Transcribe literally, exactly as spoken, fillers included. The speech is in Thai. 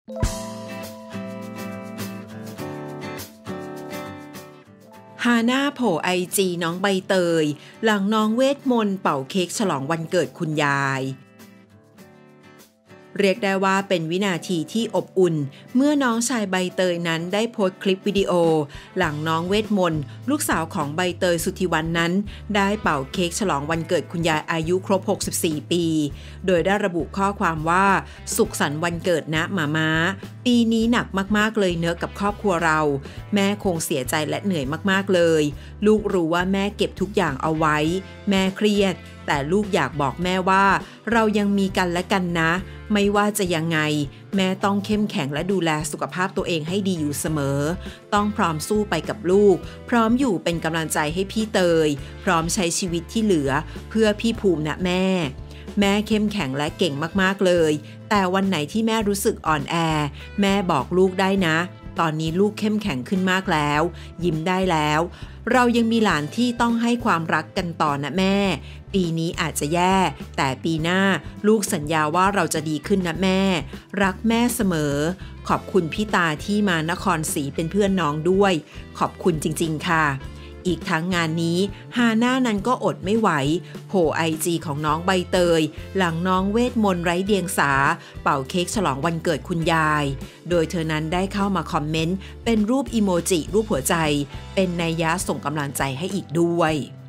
ฮาน่าโผล่ไอจีน้องใบเตยหลังน้องเวทมนต์เป่าเค้กฉลองวันเกิดคุณยายเรียกได้ว่าเป็นวินาทีที่อบอุ่นเมื่อน้องชายใบเตยนั้นได้โพสต์คลิปวิดีโอหลังน้องเวทมนต์ลูกสาวของใบเตยสุทธิวรรณนั้นได้เป่าเค้กฉลองวันเกิดคุณยายอายุครบหกสิบสี่ปีโดยได้ระบุข้อความว่าสุขสันต์วันเกิดนะหม่าม้าปีนี้หนักมากๆเลยเนอะกับครอบครัวเราแม่คงเสียใจและเหนื่อยมากๆเลยลูกรู้ว่าแม่เก็บทุกอย่างเอาไว้แม่เครียดแต่ลูกอยากบอกแม่ว่าเรายังมีกันและกันนะไม่ว่าจะยังไงแม่ต้องเข้มแข็งและดูแลสุขภาพตัวเองให้ดีอยู่เสมอต้องพร้อมสู้ไปกับลูกพร้อมอยู่เป็นกำลังใจให้พี่เตยพร้อมใช้ชีวิตที่เหลือเพื่อพี่ภูมินะแม่แม่เข้มแข็งและเก่งมากๆเลยแต่วันไหนที่แม่รู้สึกอ่อนแอแม่บอกลูกได้นะตอนนี้ลูกเข้มแข็งขึ้นมากแล้วยิ้มได้แล้วเรายังมีหลานที่ต้องให้ความรักกันต่อนะแม่ปีนี้อาจจะแย่แต่ปีหน้าลูกสัญญาว่าเราจะดีขึ้นนะแม่รักแม่เสมอขอบคุณพี่ตาที่มานครศรีเป็นเพื่อนน้องด้วยขอบคุณจริงๆค่ะอีกทั้งงานนี้ฮาน่านั้นก็อดไม่ไหวโผล่ไอจีของน้องใบเตยหลังน้องเวทมนต์ไร้เดียงสาเป่าเค้กฉลองวันเกิดคุณยายโดยเธอนั้นได้เข้ามาคอมเมนต์เป็นรูปอีโมจิรูปหัวใจเป็นนัยยะส่งกำลังใจให้อีกด้วย